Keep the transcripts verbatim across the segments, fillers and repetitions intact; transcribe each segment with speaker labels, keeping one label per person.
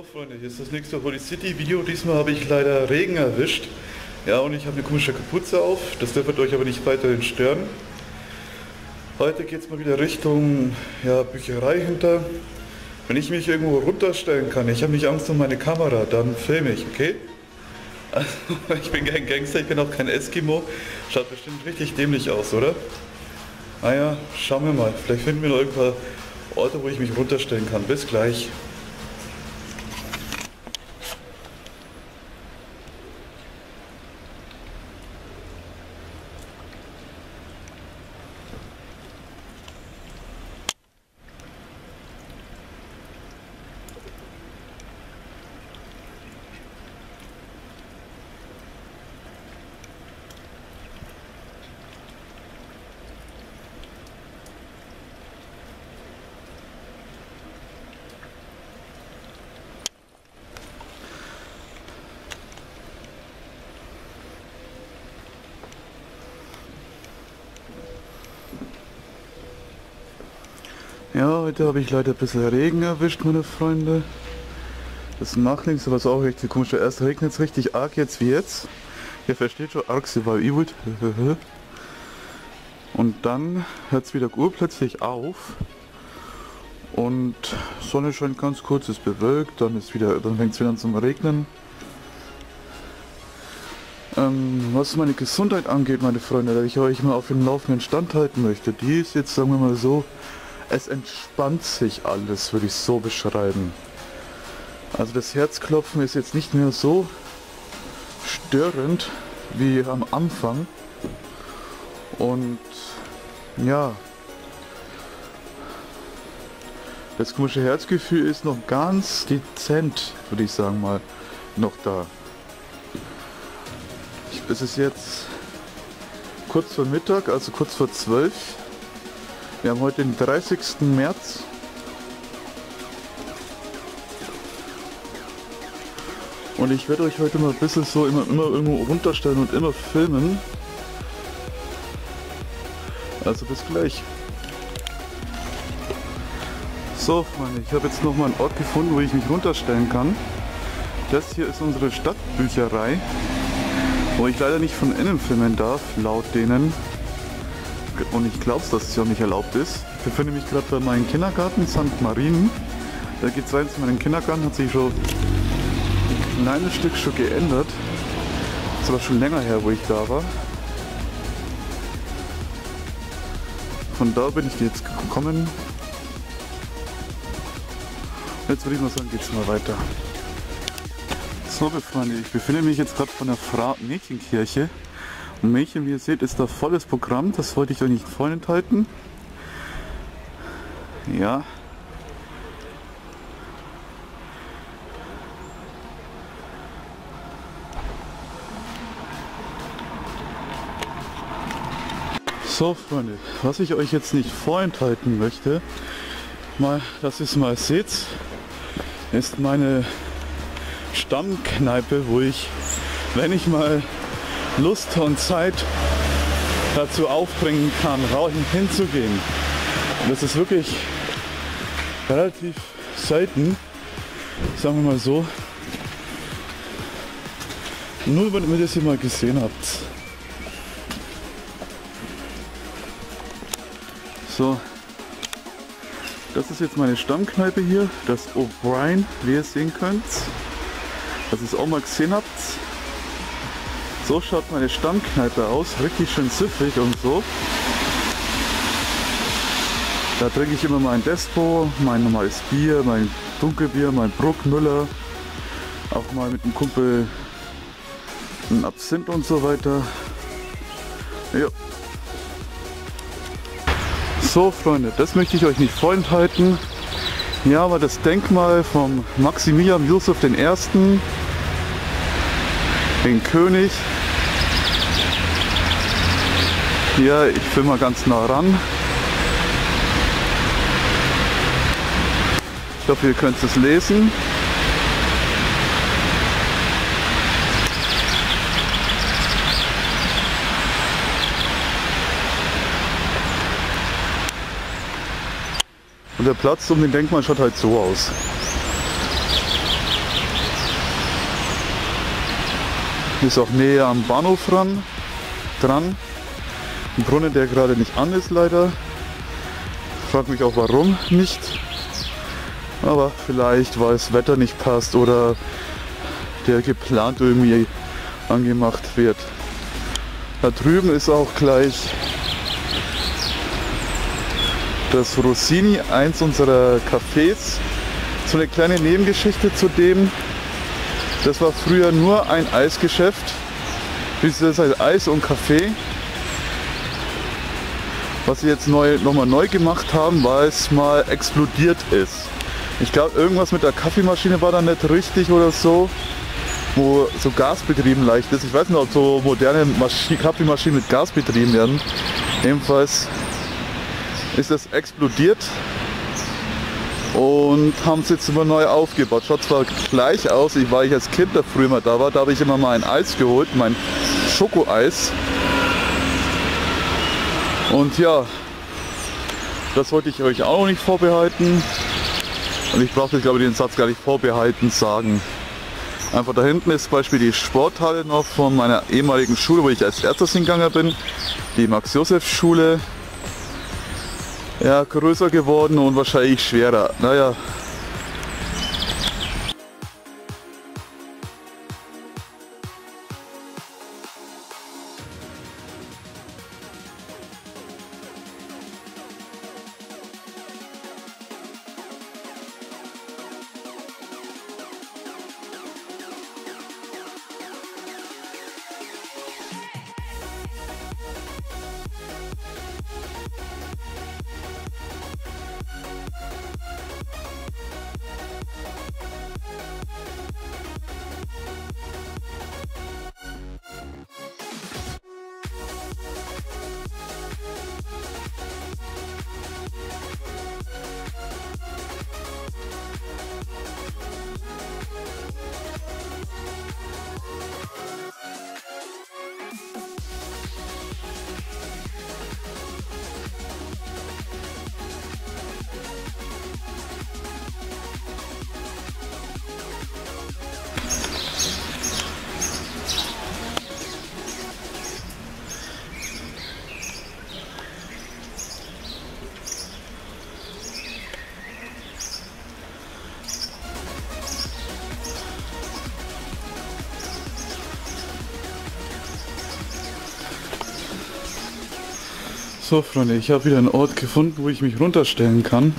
Speaker 1: Freunde, hier ist das nächste Holy City Video. Diesmal habe ich leider Regen erwischt. Ja, und ich habe eine komische Kapuze auf. Das dürfte euch aber nicht weiterhin stören. Heute geht es mal wieder Richtung ja, Bücherei hinter. Wenn ich mich irgendwo runterstellen kann, ich habe nicht Angst um meine Kamera, dann filme ich, okay? Also, ich bin kein Gangster, ich bin auch kein Eskimo. Schaut bestimmt richtig dämlich aus, oder? Naja, schauen wir mal. Vielleicht finden wir noch irgendwo Orte, wo ich mich runterstellen kann. Bis gleich. Ja, heute habe ich leider ein bisschen Regen erwischt, meine Freunde. Das macht nichts, aber es ist auch richtig komisch. Erst regnet es richtig arg jetzt wie jetzt. Ihr versteht schon, arg sie war übel. Und dann hört es wieder urplötzlich auf. Und Sonne scheint ganz kurz, ist bewölkt, dann ist wieder, dann fängt es wieder an zum Regnen. Ähm, was meine Gesundheit angeht, meine Freunde, da ich euch mal auf dem laufenden Stand halten möchte, die ist jetzt, sagen wir mal so, es entspannt sich alles, würde ich so beschreiben. Also das Herzklopfen ist jetzt nicht mehr so störend wie am Anfang. Und ja, das komische Herzgefühl ist noch ganz dezent, würde ich sagen mal, noch da. Ich, es ist jetzt kurz vor Mittag, also kurz vor zwölf. Wir haben heute den dreißigsten März. Und ich werde euch heute mal ein bisschen so immer, immer irgendwo runterstellen und immer filmen. Also bis gleich. So Freunde, ich habe jetzt noch mal einen Ort gefunden, wo ich mich runterstellen kann. Das hier ist unsere Stadtbücherei, wo ich leider nicht von innen filmen darf, laut denen. Und ich glaube, dass es ja nicht erlaubt ist. Ich befinde mich gerade bei meinem Kindergarten Sankt Marien. Da geht es rein zu meinem Kindergarten, hat sich schon ein kleines Stück schon geändert. Das ist aber schon länger her, wo ich da war. Von da bin ich jetzt gekommen. Jetzt würde ich mal sagen, geht es mal weiter. So, Freunde, ich befinde mich jetzt gerade von der Frau-Mädchenkirche. Und Mädchen, wie ihr seht, ist da volles Programm, das wollte ich euch nicht vorenthalten. Ja. So Freunde, was ich euch jetzt nicht vorenthalten möchte, mal, dass ihr es mal seht, ist meine Stammkneipe, wo ich, wenn ich mal Lust und Zeit dazu aufbringen kann, rauchen hinzugehen. Und das ist wirklich relativ selten, sagen wir mal so. Nur wenn ihr das hier mal gesehen habt. So, das ist jetzt meine Stammkneipe hier, das O'Brien, wie ihr sehen könnt. Dass ihr es auch mal gesehen habt. So schaut meine Stammkneipe aus, richtig schön süffig und so. Da trinke ich immer mein Despo, mein normales Bier, mein Dunkelbier, mein Bruckmüller. Auch mal mit dem Kumpel ein Absinth und so weiter. Ja. So Freunde, das möchte ich euch nicht vorenthalten. Ja, aber das Denkmal vom Maximilian Joseph der Erste., den König. Hier, ich filme mal ganz nah ran. Ich hoffe, ihr könnt es lesen. Und der Platz um den Denkmal schaut halt so aus. ist auch näher am Bahnhof ran, dran. Ein Brunnen, der gerade nicht an ist leider. Frag mich auch warum nicht. Aber vielleicht, weil das Wetter nicht passt oder der geplant irgendwie angemacht wird. Da drüben ist auch gleich das Rossini, eins unserer Cafés. So eine kleine Nebengeschichte zu dem. Das war früher nur ein Eisgeschäft. Bis das heißt Eis und Kaffee. Was sie jetzt neu, nochmal neu gemacht haben, weil es mal explodiert ist. Ich glaube, irgendwas mit der Kaffeemaschine war da nicht richtig oder so, wo so gasbetrieben leicht ist. Ich weiß nicht, ob so moderne Maschi- Kaffeemaschinen mit Gas betrieben werden. Jedenfalls ist das explodiert und haben es jetzt immer neu aufgebaut. Schaut zwar gleich aus, ich war ich als Kind da früher mal da war, da habe ich immer mal ein Eis geholt, mein Schokoeis. Und ja, das wollte ich euch auch noch nicht vorbehalten. Und ich brauche, glaube ich, den Satz gar nicht vorbehalten sagen. Einfach da hinten ist zum Beispiel die Sporthalle noch von meiner ehemaligen Schule, wo ich als erstes hingegangen bin. Die Max-Josef-Schule. Ja, größer geworden und wahrscheinlich schwerer. Naja. So Freunde, ich habe wieder einen Ort gefunden, wo ich mich runterstellen kann.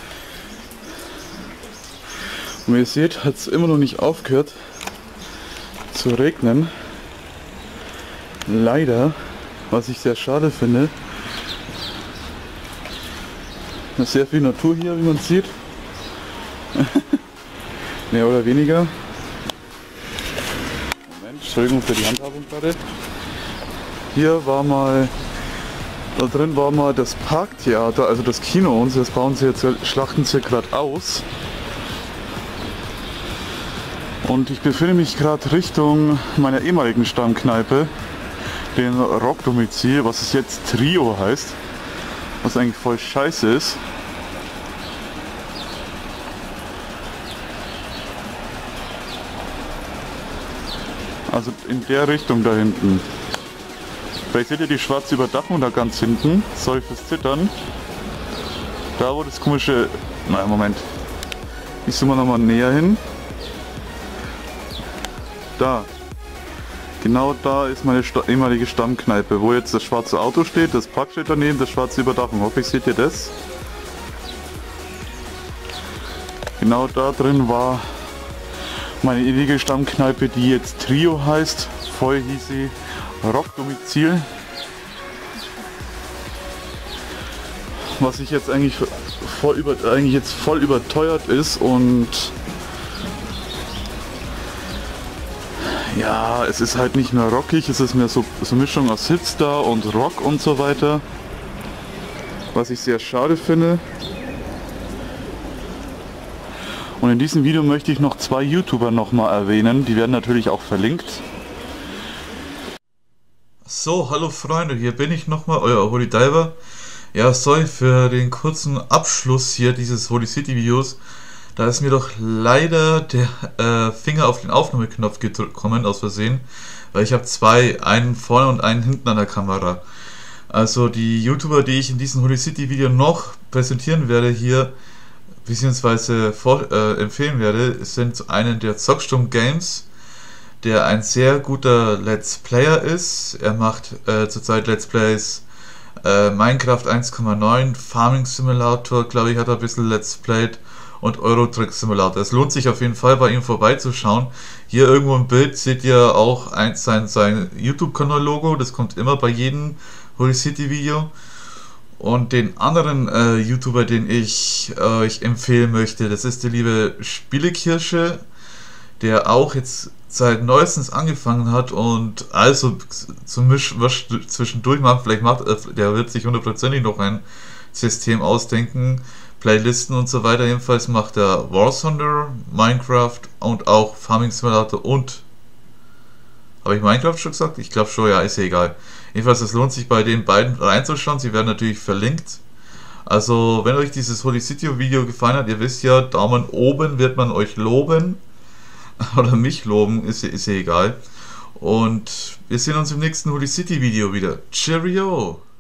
Speaker 1: Und wie ihr seht, hat es immer noch nicht aufgehört zu regnen. Leider, was ich sehr schade finde. Es ist sehr viel Natur hier, wie man sieht. Mehr oder weniger. Moment, Entschuldigung für die Handhabung gerade. Hier war mal, da drin war mal das Parktheater, also das Kino, und das bauen sie jetzt, schlachten sie gerade aus. Und ich befinde mich gerade Richtung meiner ehemaligen Stammkneipe, den Rockdomizil, was es jetzt Trio heißt, was eigentlich voll scheiße ist. Also in der Richtung da hinten. Vielleicht seht ihr die schwarze Überdachung da ganz hinten. Sorry fürs Zittern. Da wo das komische... Nein, Moment. Ich zoome noch mal näher hin. Da. Genau da ist meine Sta ehemalige Stammkneipe, wo jetzt das schwarze Auto steht, das Park steht daneben, das schwarze Überdachung. Hoffentlich seht ihr das. Genau da drin war meine ewige Stammkneipe, die jetzt Trio heißt. Vorher hieß sie Rockdomizil. Was ich jetzt eigentlich voll über, eigentlich jetzt voll überteuert ist und ja, es ist halt nicht mehr rockig, es ist mehr so, so eine Mischung aus Hipster und Rock und so weiter. Was ich sehr schade finde. Und in diesem Video möchte ich noch zwei YouTuber nochmal erwähnen, die werden natürlich auch verlinkt. So, hallo Freunde, hier bin ich nochmal, euer Holy Diver. Ja, sorry für den kurzen Abschluss hier dieses Holy City Videos. Da ist mir doch leider der äh, Finger auf den Aufnahmeknopf gekommen aus Versehen,
Speaker 2: weil ich habe zwei, einen vorne und einen hinten an der Kamera. Also die YouTuber, die ich in diesem Holy City Video noch präsentieren werde hier, beziehungsweise vor, äh, empfehlen werde, sind zum einen der Zocksturm Games, der ein sehr guter Let's Player ist. Er macht äh, zurzeit Let's Plays äh, Minecraft eins Komma neun, Farming Simulator, glaube ich, hat er ein bisschen Let's Played, und Euro Truck Simulator. Es lohnt sich auf jeden Fall, bei ihm vorbeizuschauen. Hier irgendwo im Bild seht ihr auch ein, sein, sein YouTube-Kanal-Logo, das kommt immer bei jedem Holy City Video. Und den anderen äh, YouTuber, den ich äh, euch empfehlen möchte, das ist der liebe Spielekirsche, der auch jetzt seit neuestens angefangen hat und also zum Misch was zwischendurch macht. Vielleicht macht äh, der wird sich hundertprozentig noch ein System ausdenken, Playlisten und so weiter. Jedenfalls macht er War Thunder, Minecraft und auch Farming Simulator und... Habe ich Minecraft schon gesagt? Ich glaube schon, ja, ist ja egal. Jedenfalls, es lohnt sich bei den beiden reinzuschauen. Sie werden natürlich verlinkt. Also, wenn euch dieses Holy City Video gefallen hat, ihr wisst ja, Daumen oben wird man euch loben. Oder mich loben, ist, ist ja egal. Und wir sehen uns im nächsten Holy City Video wieder. Cheerio!